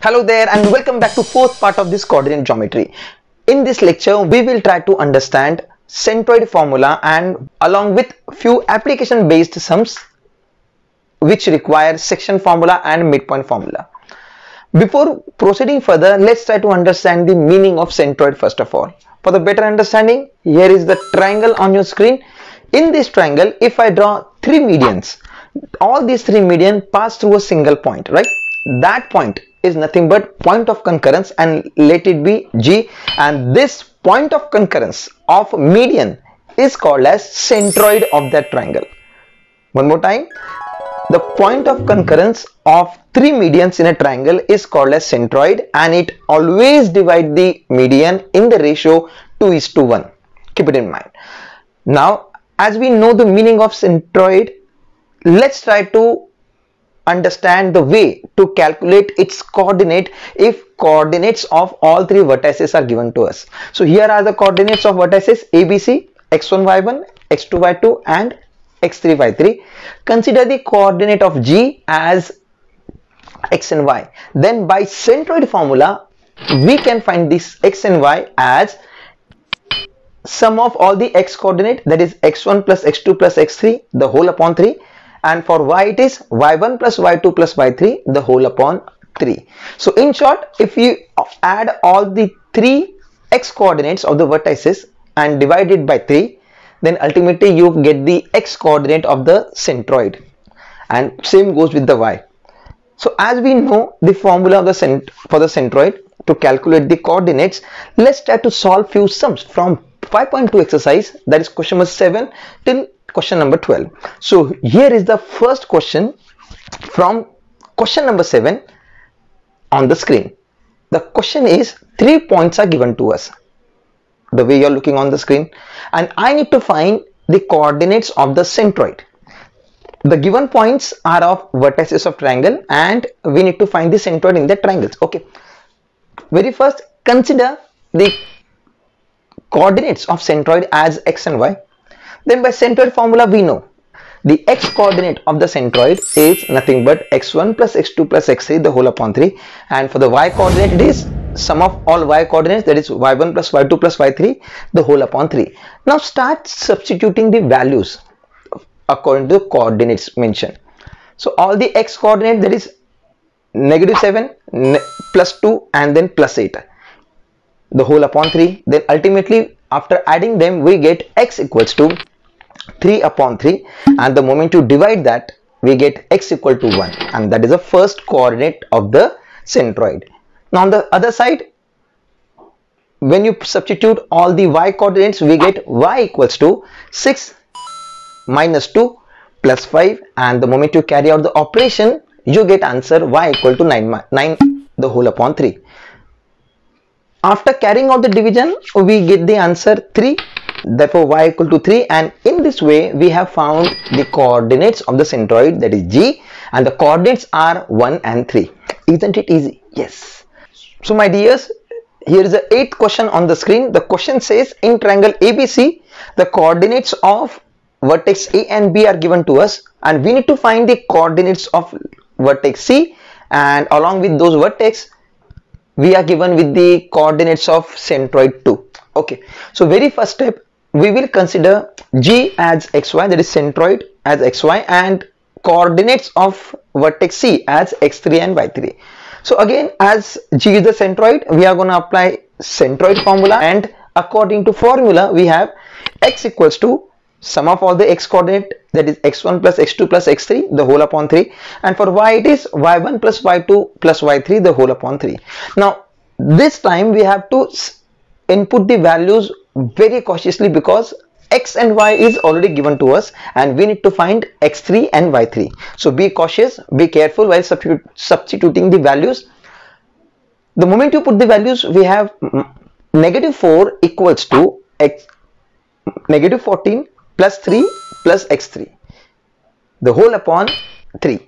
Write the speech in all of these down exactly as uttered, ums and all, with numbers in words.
Hello there and welcome back to fourth part of this coordinate geometry. In this lecture, we will try to understand centroid formula and along with few application based sums which require section formula and midpoint formula. Before proceeding further, let's try to understand the meaning of centroid first of all. For the better understanding, here is the triangle on your screen. In this triangle, if I draw three medians, all these three medians pass through a single point, right? That point is nothing but point of concurrence and let it be G, and this point of concurrence of median is called as centroid of that triangle. One more time, the point of concurrence of three medians in a triangle is called as centroid, and it always divides the median in the ratio two is to one. Keep it in mind. Now, as we know the meaning of centroid, let's try to understand the way to calculate its coordinate if coordinates of all three vertices are given to us. So here are the coordinates of vertices A B C, x one y one, x two y two and x three y three. Consider the coordinate of G as x and y. Then by centroid formula we can find this x and y as sum of all the x coordinate, that is x one plus x two plus x three the whole upon three, and for y it is y one plus y two plus y three the whole upon three. So in short, if you add all the three x coordinates of the vertices and divide it by three, then ultimately you get the x coordinate of the centroid, and same goes with the y. So as we know the formula of the cent for the centroid to calculate the coordinates, let's try to solve few sums from five point two exercise, that is question number seven till question number twelve. So here is the first question from question number seven on the screen. The question is, three points are given to us the way you're looking on the screen, and I need to find the coordinates of the centroid. The given points are of vertices of triangle and we need to find the centroid in the triangles. Okay, very first consider the coordinates of centroid as x and y. Then by centroid formula we know the x coordinate of the centroid is nothing but x one plus x two plus x three the whole upon three, and for the y coordinate it is sum of all y coordinates, that is y one plus y two plus y three the whole upon three. Now start substituting the values according to the coordinates mentioned. So all the x coordinate, that is negative seven plus two and then plus eight the whole upon three, then ultimately after adding them we get x equals to three upon three, and the moment you divide that we get x equal to one, and that is the first coordinate of the centroid. Now on the other side, when you substitute all the y coordinates we get y equals to six minus two plus five, and the moment you carry out the operation you get answer y equal to nine, nine the whole upon three. After carrying out the division we get the answer three, therefore y equal to three, and in this way we have found the coordinates of the centroid, that is G, and the coordinates are one and three. Isn't it easy? Yes. So my dears, here is the eighth question on the screen. The question says, in triangle A B C the coordinates of vertex A and B are given to us, and we need to find the coordinates of vertex C, and along with those vertex we are given with the coordinates of centroid two. Okay, so very first step we will consider G as xy, that is centroid as xy, and coordinates of vertex C as x three and y three. So again, as G is the centroid, we are going to apply centroid formula, and according to formula we have x equals to sum of all the x coordinate, that is x one plus x two plus x three the whole upon three, and for y it is y one plus y two plus y three the whole upon three. Now this time we have to input the values very cautiously because x and y is already given to us and we need to find x three and y three. So be cautious, be careful while substitute, substituting the values. The moment you put the values, we have negative four equals to x negative fourteen plus three plus x three the whole upon three.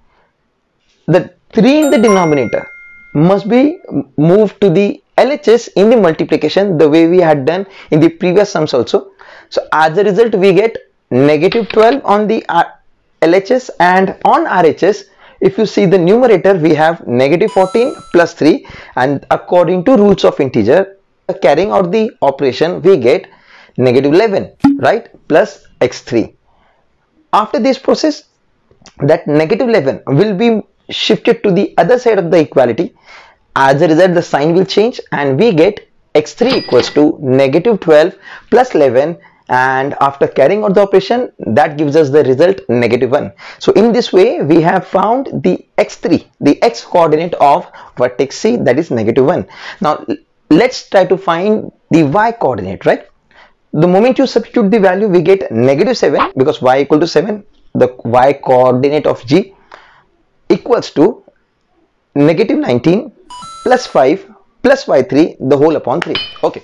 The three in the denominator must be moved to the L H S in the multiplication the way we had done in the previous sums also. So as a result we get negative twelve on the L H S, and on R H S if you see the numerator, we have negative fourteen plus three, and according to rules of integer, carrying out the operation, we get negative eleven, right, plus x three. After this process, that negative eleven will be shifted to the other side of the equality. As a result, the sign will change and we get x three equals to negative twelve plus eleven, and after carrying out the operation, that gives us the result negative one. So in this way, we have found the x three, the x coordinate of vertex C, that is negative one. Now let's try to find the y coordinate, right? The moment you substitute the value, we get negative seven, because y equal to seven. The y coordinate of G equals to negative nineteen plus five plus y three, the whole upon three. Okay,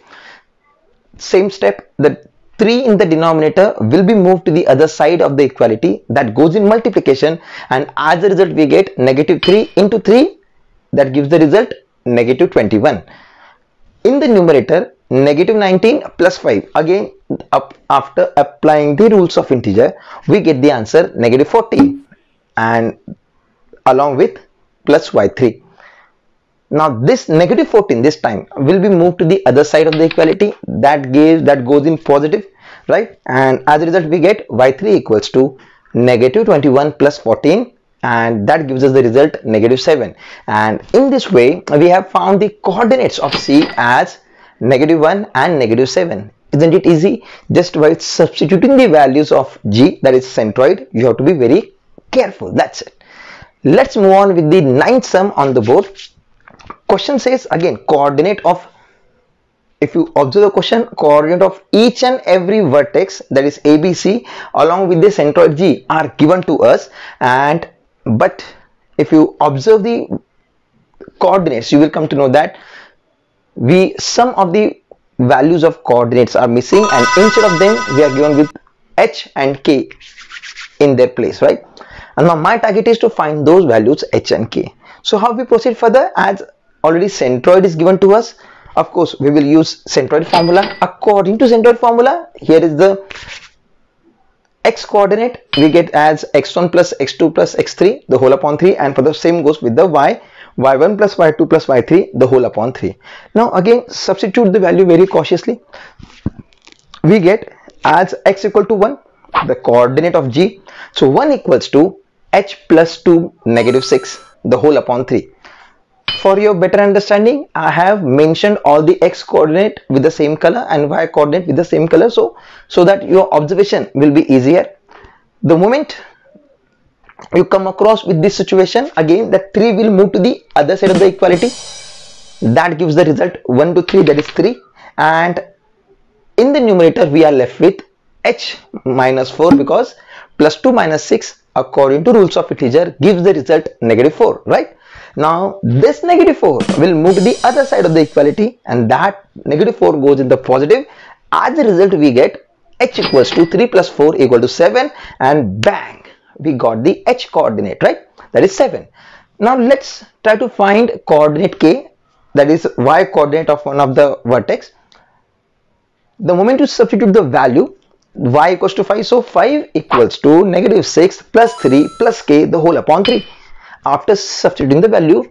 same step, the three in the denominator will be moved to the other side of the equality, that goes in multiplication, and as a result we get negative three into three, that gives the result negative twenty-one. In the numerator, negative nineteen plus five, again up after applying the rules of integer, we get the answer negative fourteen, and along with plus y three. Now this negative fourteen this time will be moved to the other side of the equality, that gives that goes in positive, right, and as a result we get y three equals to negative twenty-one plus fourteen, and that gives us the result negative seven. And in this way we have found the coordinates of C as negative one and negative seven. Isn't it easy? Just by substituting the values of G, that is centroid, you have to be very careful. That's it. Let's move on with the ninth sum on the board. Question says again coordinate of, if you observe the question, coordinate of each and every vertex, that is A B C, along with the centroid G are given to us, and but if you observe the coordinates, you will come to know that we some of the values of coordinates are missing, and instead of them we are given with H and K in their place, right? And now my target is to find those values H and K. So how we proceed further? As already centroid is given to us, of course we will use centroid formula. According to centroid formula, here is the x coordinate, we get as x one plus x two plus x three, the whole upon three, and for the same goes with the y, y one plus y two plus y three, the whole upon three. Now again substitute the value very cautiously. We get as x equal to one, the coordinate of G, so one equals to h plus two negative six, the whole upon three. For your better understanding, I have mentioned all the x coordinate with the same color and y coordinate with the same color, so so that your observation will be easier. The moment you come across with this situation, again that three will move to the other side of the equality, that gives the result one to three, that is three, and in the numerator we are left with h minus four, because plus two minus six according to rules of integer gives the result negative four, right? Now this negative four will move to the other side of the equality, and that negative four goes in the positive. As a result we get h equals to three plus four equal to seven, and bang, we got the h coordinate, right, that is seven. Now let's try to find coordinate K, that is y coordinate of one of the vertex. The moment you substitute the value, y equals to five, so five equals to negative six plus three plus k, the whole upon three. After substituting the value,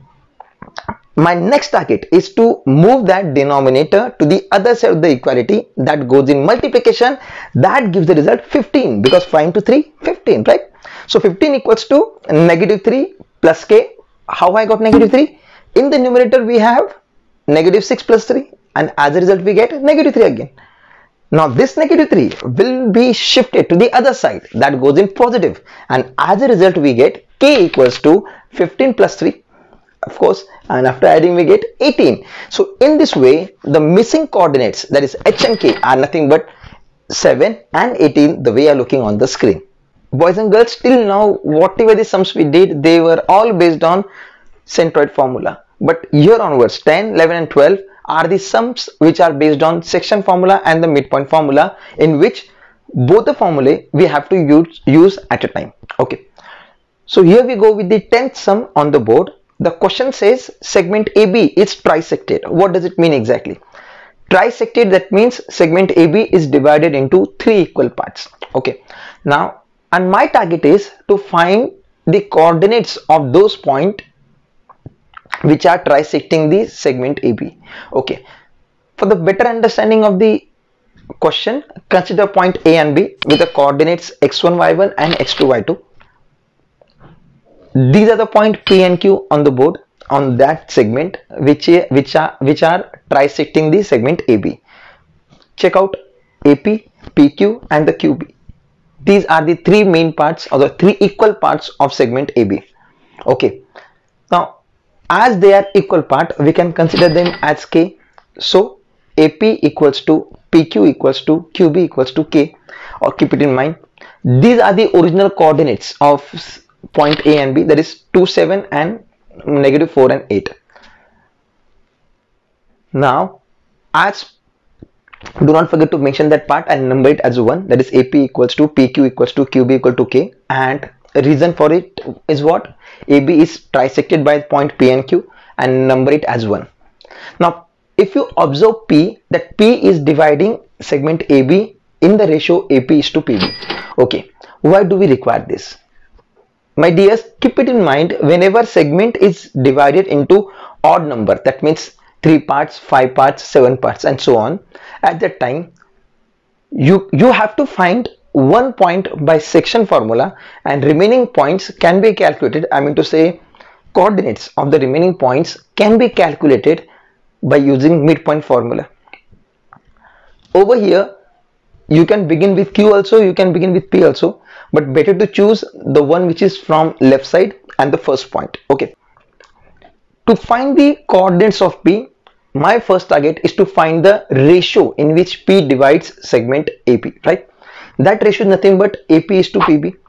my next target is to move that denominator to the other side of the equality, that goes in multiplication, that gives the result fifteen, because five into three, fifteen, right? So fifteen equals to negative three plus k. How I got negative three? In the numerator we have negative six plus three, and as a result we get negative three again. Now this negative three will be shifted to the other side, that goes in positive, and as a result we get k equals to fifteen plus three, of course, and after adding we get eighteen. So in this way the missing coordinates, that is h and k, are nothing but seven and eighteen, the way you are looking on the screen. Boys and girls, till now whatever the sums we did, they were all based on centroid formula, but here onwards ten, eleven and twelve are the sums which are based on section formula and the midpoint formula, in which both the formulae we have to use, use at a time. Okay, so here we go with the tenth sum on the board. The question says segment A B is trisected. What does it mean exactly? Trisected, that means segment A B is divided into three equal parts. Okay, now and my target is to find the coordinates of those points which are trisecting the segment A B. Okay, for the better understanding of the question, consider point A and B with the coordinates x one y one and x two y two. These are the point P and Q on the board on that segment which which are which are trisecting the segment A B. Check out A P, P Q and the Q B. These are the three main parts or the three equal parts of segment A B. Okay, now as they are equal part, we can consider them as K. So A P equals to P Q equals to Q B equals to K, or keep it in mind, these are the original coordinates of point A and B, that is two, seven and negative four and eight. Now as do not forget to mention that part and number it as one, that is A P equals to P Q equals to Q B equal to K, and reason for it is what? A B is trisected by point P and Q, and number it as one. Now if you observe P, that P is dividing segment A B in the ratio A P is to P B. Okay, why do we require this? My dears, keep it in mind, whenever segment is divided into odd number, that means three parts, five parts, seven parts and so on, at that time you you have to find one point by section formula, and remaining points can be calculated, I mean to say coordinates of the remaining points can be calculated by using midpoint formula. Over here you can begin with Q also, you can begin with P also, but better to choose the one which is from left side and the first point. Okay, to find the coordinates of P, my first target is to find the ratio in which P divides segment A P, right? That ratio is nothing but A P is to P B.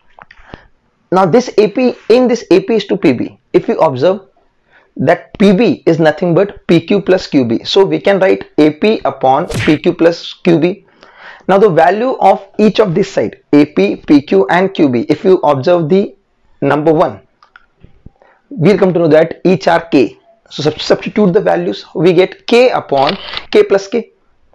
Now this A P, in this A P is to P B, if you observe that P B is nothing but P Q plus Q B, so we can write A P upon P Q plus Q B. Now the value of each of this side, A P, P Q and Q B, if you observe the number one, we'll come to know that each are K. So substitute the values, we get K upon K plus K.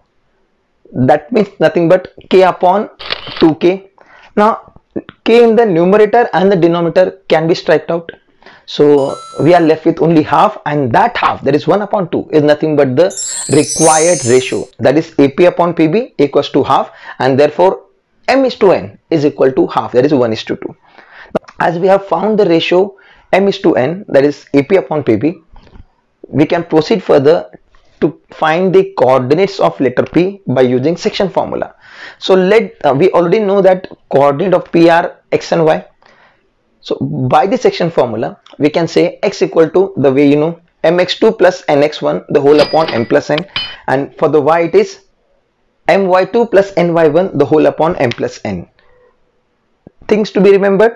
That means nothing but K upon two K. Now K in the numerator and the denominator can be striked out. So we are left with only half, and that half, that is one upon two, is nothing but the required ratio, that is A P upon P B equals to half, and therefore M is to N is equal to half, that is one is to two. As we have found the ratio M is to N, that is A P upon P B, we can proceed further to find the coordinates of letter P by using section formula. So let uh, we already know that coordinate of P are x and y. So by the section formula we can say x equal to, the way you know, m x two plus n x one the whole upon m plus n, and for the y it is m y two plus n y one the whole upon m plus n. Things to be remembered: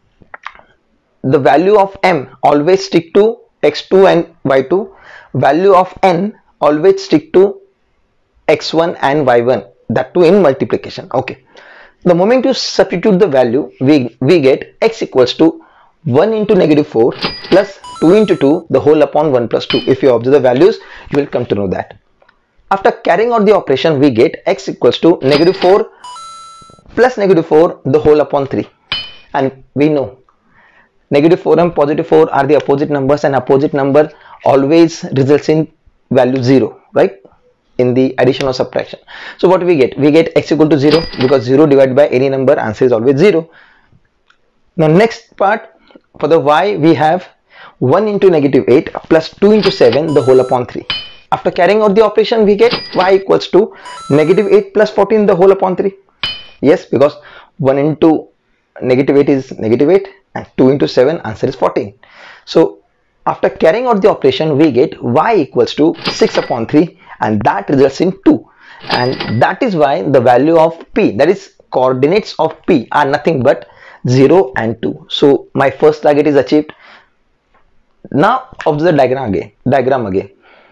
the value of m always stick to x two and y two, value of n always stick to x one and y one, that too in multiplication. Okay, the moment you substitute the value, we we get x equals to one into negative four plus two into two the whole upon one plus two. If you observe the values, you will come to know that. After carrying out the operation, we get x equals to negative four plus negative four the whole upon three, and we know negative four and positive four are the opposite numbers, and opposite number always results in value zero, right, in the addition or subtraction. So what we get? We get x equal to zero, because zero divided by any number, answer is always zero. Now next part, for the y we have one into negative eight plus two into seven the whole upon three. After carrying out the operation, we get y equals to negative eight plus fourteen the whole upon three. Yes, because one into negative eight is negative eight and two into seven, answer is fourteen. So after carrying out the operation, we get y equals to six upon three, and that results in two, and that is why the value of P, that is coordinates of P, are nothing but zero and two. So my first target is achieved. Now observe the diagram again. Diagram again.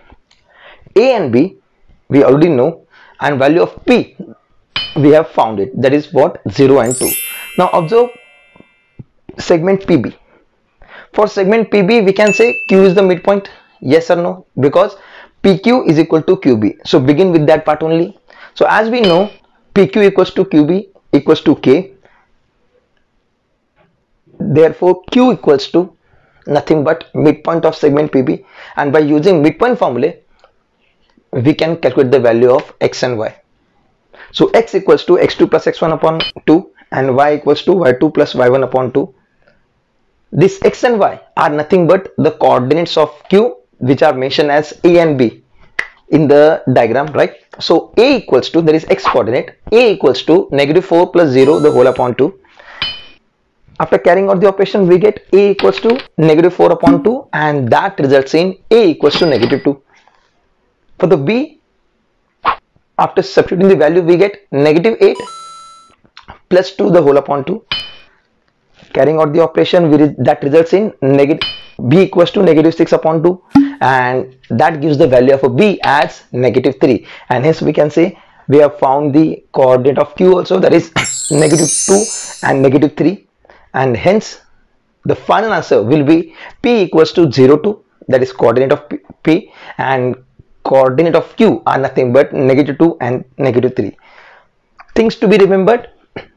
A and B we already know, and value of P we have found it, that is what, zero and two. Now observe segment P B. For segment P B we can say Q is the midpoint, yes or no, because P Q is equal to Q B. So begin with that part only. So as we know, P Q equals to Q B equals to K. Therefore, Q equals to nothing but midpoint of segment P B, and by using midpoint formula, we can calculate the value of X and Y. So X equals to X two plus X one upon two, and Y equals to Y two plus Y one upon two. This X and Y are nothing but the coordinates of Q, which are mentioned as A and B in the diagram, right? So A equals to, there is X coordinate, A equals to negative four plus zero the whole upon two. After carrying out the operation, we get A equals to negative four upon two, and that results in A equals to negative two. For the B, after substituting the value, we get negative eight plus two the whole upon two. Carrying out the operation, we re that results in negative B equals to negative six upon two, and that gives the value of a B as negative three, and hence we can say we have found the coordinate of Q also, that is negative two and negative three, and hence the final answer will be P equals to zero two, that is coordinate of P, P and coordinate of Q are nothing but negative two and negative three. Things to be remembered: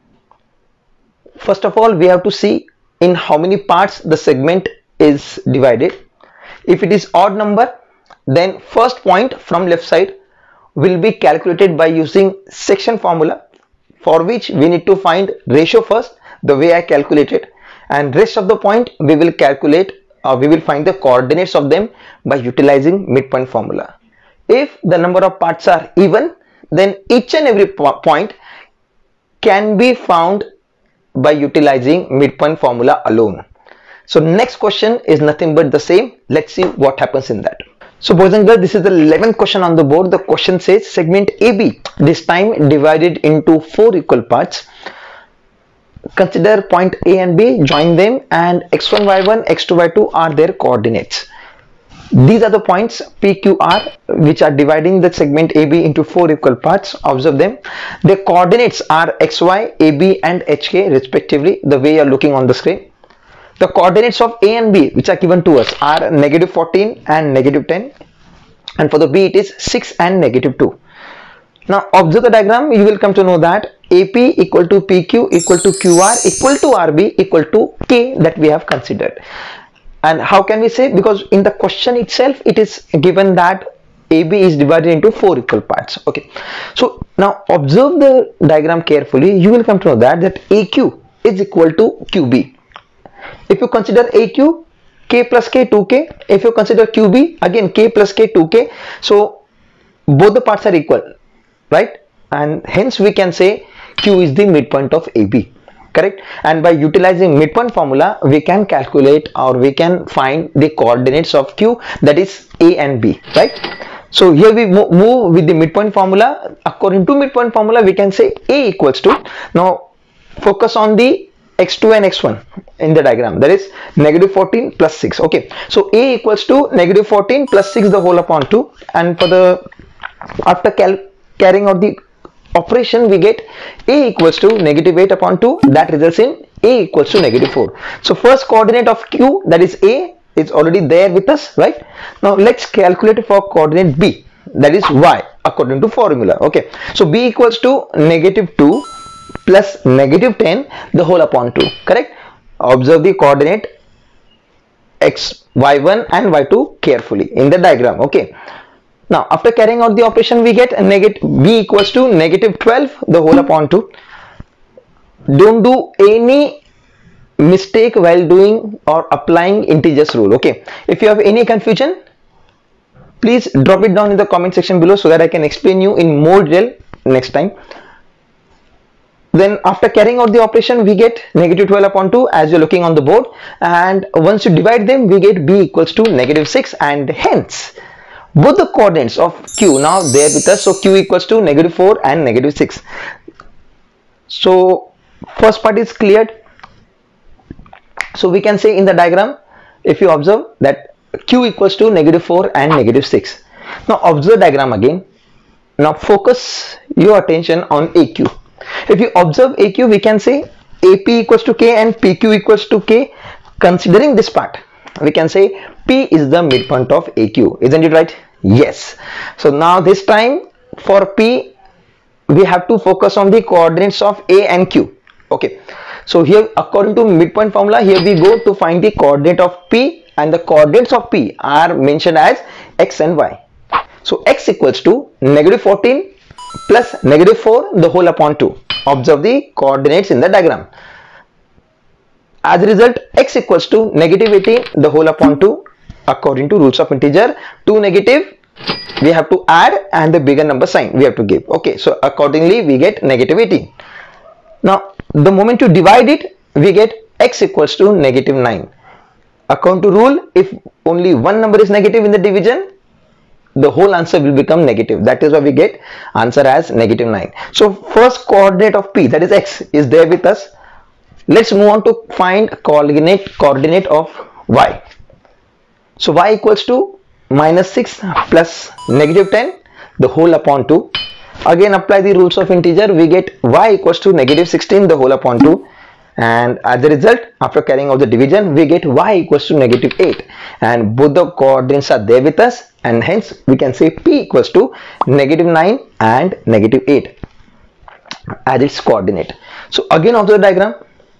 first of all, we have to see in how many parts the segment is divided. If it is odd number, then first point from left side will be calculated by using section formula, for which we need to find ratio first, the way I calculated, and rest of the point we will calculate or we will find the coordinates of them by utilizing midpoint formula. If the number of parts are even, then each and every point can be found by utilizing midpoint formula alone. So next question is nothing but the same. Let's see what happens in that. So boys and girls, this is the eleventh question on the board. The question says segment A B, this time divided into four equal parts. Consider point A and B, join them, and x one, y one, x two, y two are their coordinates. These are the points P, Q, R which are dividing the segment A B into four equal parts. Observe them. The coordinates are X Y, A B and H K respectively, the way you are looking on the screen. The coordinates of A and B which are given to us are negative fourteen and negative ten, and for the B it is six and negative two. Now observe the diagram, you will come to know that A P equal to P Q equal to Q R equal to R B equal to K that we have considered. And how can we say? Because in the question itself it is given that A B is divided into four equal parts. Okay, so now observe the diagram carefully. You will come to know that that A Q is equal to Q B. If you consider A Q, K plus K, two K. If you consider Q B, again K plus K, two K. So both the parts are equal, right? And hence we can say Q is the midpoint of A B. Correct? And by utilizing midpoint formula, we can calculate or we can find the coordinates of Q, that is A and B, right? So here we mo move with the midpoint formula. According to midpoint formula, we can say A equals to, now focus on the x two and x one in the diagram, that is negative fourteen plus six. Okay, so A equals to negative fourteen plus six the whole upon two, and for the after cal carrying out the operation, we get A equals to negative eight upon two, that results in A equals to negative four. So first coordinate of Q, that is A, is already there with us, right? Now let's calculate for coordinate B, that is Y, according to formula. Okay, so B equals to negative two plus negative ten the whole upon two. Correct? Observe the coordinate x, y one and y two carefully in the diagram. Okay, now after carrying out the operation, we get a negative B equals to negative twelve the whole upon two. Don't do any mistake while doing or applying integers rule. Okay, if you have any confusion, please drop it down in the comment section below so that I can explain you in more detail next time. Then after carrying out the operation, we get negative twelve upon two as you're looking on the board, and once you divide them, we get B equals to negative six, and hence both the coordinates of Q now there with us. So Q equals to negative four and negative six. So first part is cleared. So we can say in the diagram, if you observe that Q equals to negative four and negative six. Now observe diagram again. Now focus your attention on A Q. If you observe A Q, we can say A P equals to K and P Q equals to K. Considering this part, we can say P is the midpoint of A Q. Isn't it right? Yes. So now this time for P, we have to focus on the coordinates of A and Q. Okay. So here, according to midpoint formula, here we go to find the coordinate of P, and the coordinates of P are mentioned as X and Y. So X equals to negative fourteen plus negative four the whole upon two. Observe the coordinates in the diagram. As a result, X equals to negative eighteen the whole upon two. According to rules of integer, two negative we have to add and the bigger number sign we have to give. Okay, so accordingly we get negative eighteen. Now the moment you divide it, we get X equals to negative nine. According to rule, if only one number is negative in the division, the whole answer will become negative. That is why we get answer as negative nine. So first coordinate of P, that is X, is there with us. Let's move on to find coordinate coordinate of Y. So Y equals to minus six plus negative ten the whole upon two. Again apply the rules of integer, we get Y equals to negative sixteen the whole upon two, and as a result, after carrying out the division, we get Y equals to negative eight, and both the coordinates are there with us, and hence we can say P equals to negative nine and negative eight as its coordinate. So again observe the diagram.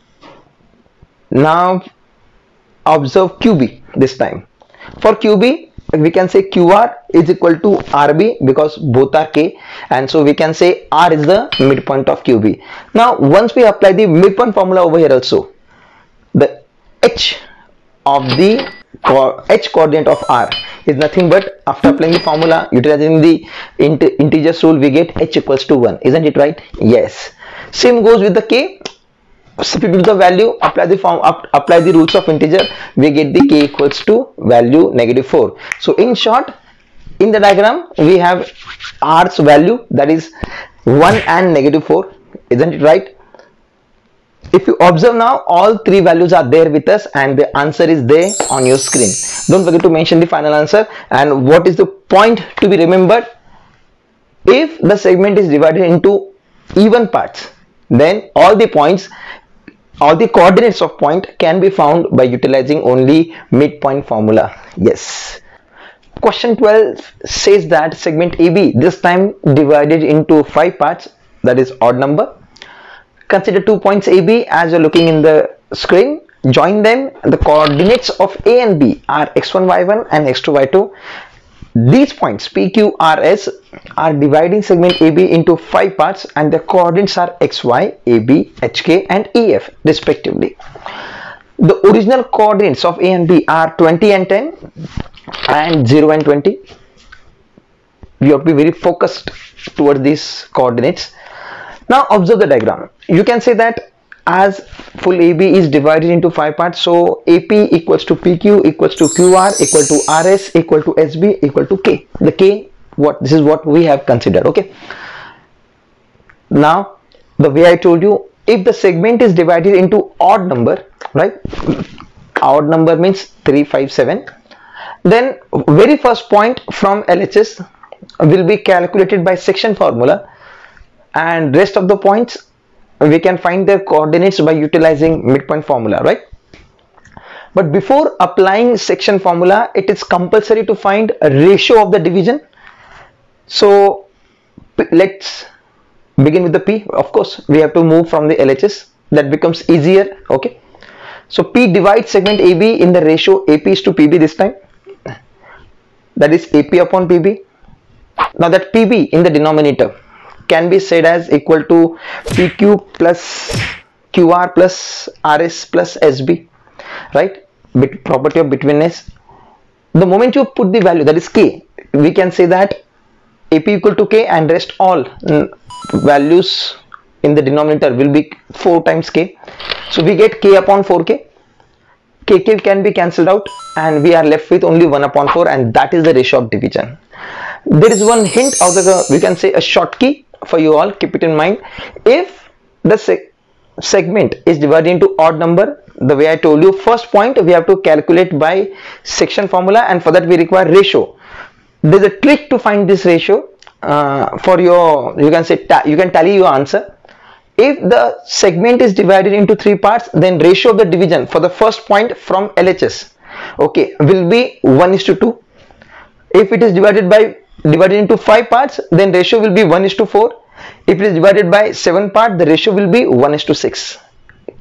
Now observe Q B this time. For Q B, we can say Q R is equal to R B because both are K, and so we can say R is the midpoint of Q B. Now once we apply the midpoint formula over here also, the H of the co H coordinate of R is nothing but, after applying the formula utilizing the int integers rule, we get H equals to one. Isn't it right? Yes. Same goes with the K. Substitute the value, apply the form, up, apply the rules of integer, we get the K equals to value negative four. So in short, in the diagram we have R's value, that is one and negative four. Isn't it right? If you observe now, all three values are there with us and the answer is there on your screen. Don't forget to mention the final answer. And what is the point to be remembered? If the segment is divided into even parts, then all the points, all the coordinates of point can be found by utilizing only midpoint formula. Yes. Question twelve says that segment A B this time divided into five parts, that is odd number. Consider two points A B as you're looking in the screen. Join them. The coordinates of A and B are x one, y one and x two, y two. These points P, Q, R, S are dividing segment A B into five parts, and the coordinates are X, Y, A, B, H, K and E, F respectively. The original coordinates of A and B are twenty and ten and zero and twenty. We have to be very focused towards these coordinates. Now observe the diagram. You can say that as full A B is divided into five parts, so A P equals to P Q equals to Q R equal to R S equal to S B equal to K. The K, what this is what we have considered. Okay. Now the way I told you, if the segment is divided into odd number, right? Odd number means three, five, seven. Then very first point from L H S will be calculated by section formula, and rest of the points we can find their coordinates by utilizing midpoint formula, right? But before applying section formula, it is compulsory to find a ratio of the division. So let's begin with the P. Of course, we have to move from the L H S. That becomes easier. Okay. So P divides segment A B in the ratio A P is to P B this time. That is A P upon P B. Now that P B in the denominator can be said as equal to P Q plus Q R plus R S plus S B, right? Bit property of betweenness. The moment you put the value, that is K, we can say that A P equal to K and rest all values in the denominator will be four times K. So we get K upon four K. K K can be cancelled out and we are left with only one upon four, and that is the ratio of division. There is one hint of the, we can say a short key for you all, keep it in mind. If the seg segment is divided into odd number, the way I told you, first point we have to calculate by section formula, and for that we require ratio. There's a trick to find this ratio uh, for your, you can say you can tally your answer. If the segment is divided into three parts, then ratio of the division for the first point from L H S, okay, will be one is to two. If it is divided by divided into five parts, then ratio will be one is to four. If it is divided by seven parts, the ratio will be one is to six.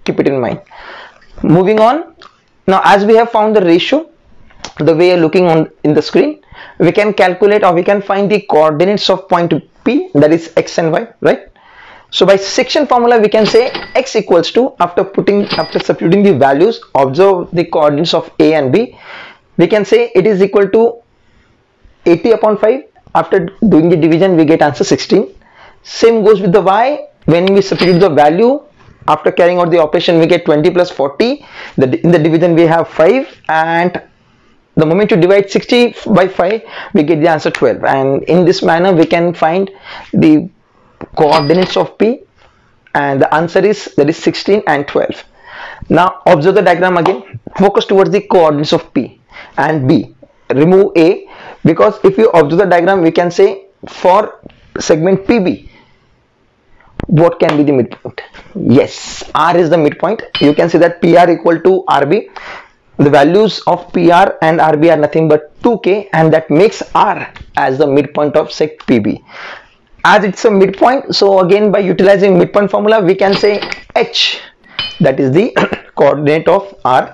keep it in mind. Moving on, now as we have found the ratio, the way you're looking on in the screen, we can calculate or we can find the coordinates of point P, that is x and y, right? So by section formula we can say x equals to, after putting after substituting the values, observe the coordinates of a and b, we can say it is equal to eighty upon five. After doing the division we get answer sixteen. Same goes with the y. When we substitute the value after carrying out the operation, we get twenty plus forty. The, in the division we have five, and the moment you divide sixty by five we get the answer twelve. And in this manner we can find the coordinates of P, and the answer is, that is sixteen and twelve. Now observe the diagram again. Focus towards the coordinates of P and B. Remove A, because if you observe the diagram we can say for segment P B, what can be the midpoint? Yes, R is the midpoint. You can say that P R equal to R B. The values of P R and R B are nothing but two K, and that makes R as the midpoint of seg P B. As it's a midpoint, so again by utilizing midpoint formula we can say H, that is the coordinate of R,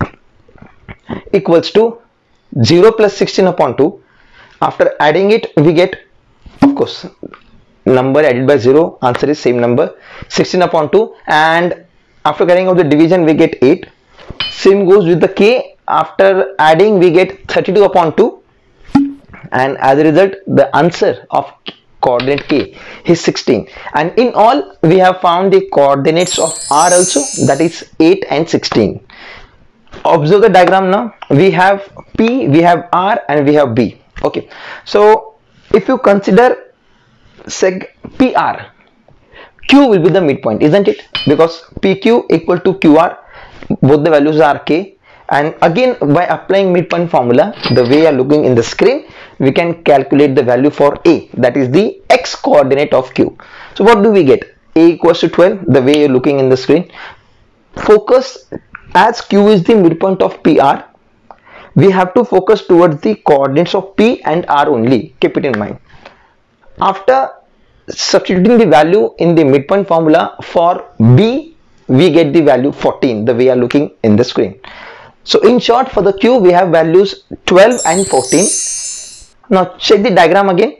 equals to zero plus sixteen upon two. After adding it we get, of course, number added by zero, answer is same number, sixteen upon two, and after carrying out the division we get eight. Same goes with the K. After adding we get thirty-two upon two, and as a result the answer of coordinate K is sixteen. And in all we have found the coordinates of R also, that is eight and sixteen. Observe the diagram now. We have P, we have R, and we have B. Okay, so if you consider seg P R, Q will be the midpoint, isn't it? Because P Q equal to Q R, both the values are K. And again by applying midpoint formula, the way you are looking in the screen, we can calculate the value for A, that is the x coordinate of Q. So what do we get? A equals to twelve, the way you're looking in the screen. Focus, as Q is the midpoint of P R, we have to focus towards the coordinates of P and R only. Keep it in mind. After substituting the value in the midpoint formula for B, we get the value fourteen, the way you are looking in the screen. So in short, for the Q we have values twelve and fourteen. Now check the diagram again.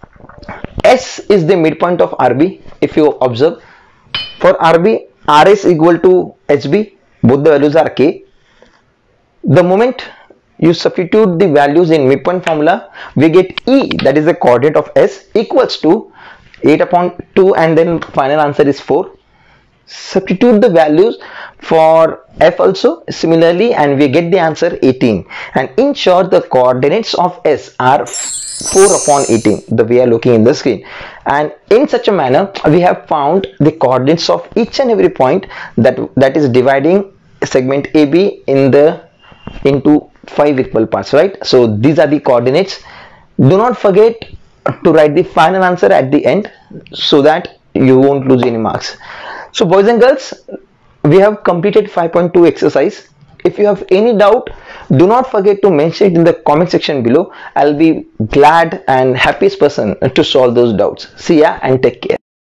S is the midpoint of R B. If you observe, for R B, R is equal to H B, both the values are K. The moment you substitute the values in midpoint formula, we get E, that is the coordinate of S, equals to eight upon two, and then final answer is four. Substitute the values for F also similarly, and we get the answer eighteen. And in short, the coordinates of S are four upon eighteen, the way you are looking in the screen. And in such a manner we have found the coordinates of each and every point that that is dividing segment A B in the into five equal parts, right? So these are the coordinates. Do not forget to write the final answer at the end so that you won't lose any marks. So boys and girls, we have completed five point two exercise. If you have any doubt, do not forget to mention it in the comment section below. I'll be glad and happiest person to solve those doubts. See ya and take care.